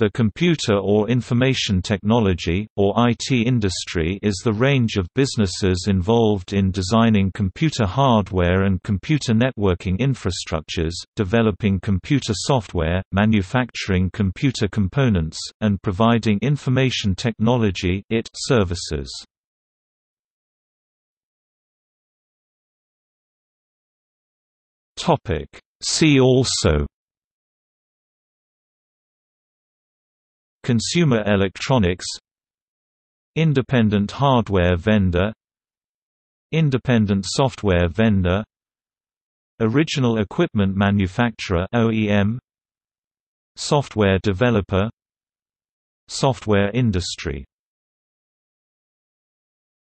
The computer or information technology, or IT industry is the range of businesses involved in designing computer hardware and computer networking infrastructures, developing computer software, manufacturing computer components, and providing information technology services. See also: Consumer electronics, Independent hardware vendor, Independent software vendor, Original equipment manufacturer (OEM), Software developer, Software industry.